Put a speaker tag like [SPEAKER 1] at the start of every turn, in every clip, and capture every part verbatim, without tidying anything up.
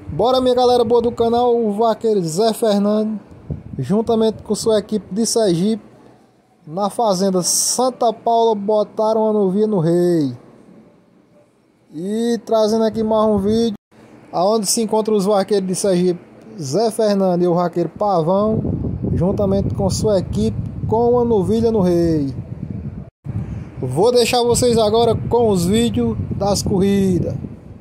[SPEAKER 1] Bora, minha galera boa do canal, o vaqueiro Zé Fernando, juntamente com sua equipe de Sergipe, na fazenda Santa Paula, botaram a novilha no rei. E trazendo aqui mais um vídeo, aonde se encontram os vaqueiros de Sergipe, Zé Fernando e o vaqueiro Pavão, juntamente com sua equipe, com a novilha no rei. Vou deixar vocês agora com os vídeos das corridas.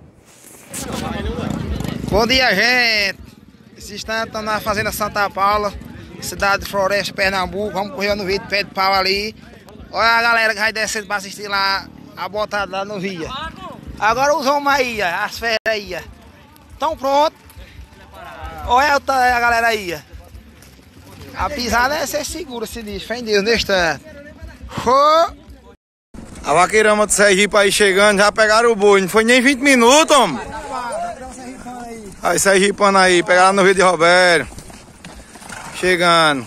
[SPEAKER 2] Bom dia, gente. Esse instante estamos na fazenda Santa Paula, cidade de Floresta, Pernambuco. Vamos correr no vídeo pé de pau ali. Olha a galera que vai descendo para assistir lá a botada da novilha. Agora os homens aí, as feras aí. Estão prontos. Olha a galera aí. A pisada é ser segura, se diz. Fé em Deus, nesse instante.
[SPEAKER 3] A vaqueirama do Sergipe aí chegando, já pegaram o boi. Não foi nem vinte minutos, homem. Aí, Sergipano aí, pegaram no vídeo de Roberto. Chegando.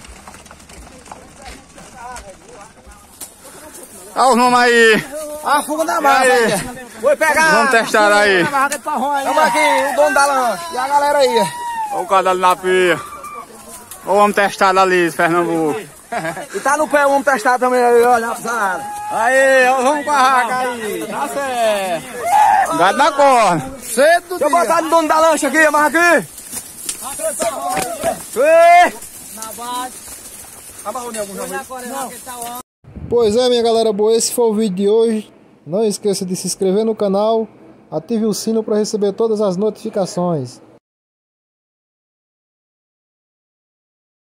[SPEAKER 3] Olha os nomes aí.
[SPEAKER 2] A fuga da barra. Vou pegar.
[SPEAKER 3] Vamos testar aí.
[SPEAKER 2] Vamos aqui, o dono da lancha. E a galera aí.
[SPEAKER 3] Olha o cadastro na pia. Olha o homem testado ali, Pernambuco.
[SPEAKER 2] E tá no pé o homem testado também aí, olha a pisada.
[SPEAKER 3] Aí, ó, vamos com a raca aí. Tá certo. Gado na corda. Cedo do
[SPEAKER 2] Deixa eu
[SPEAKER 3] dia.
[SPEAKER 2] botar no dono da lancha aqui, amarra aqui.
[SPEAKER 1] Pois é, minha galera boa, esse foi o vídeo de hoje. Não esqueça de se inscrever no canal, ative o sino para receber todas as notificações.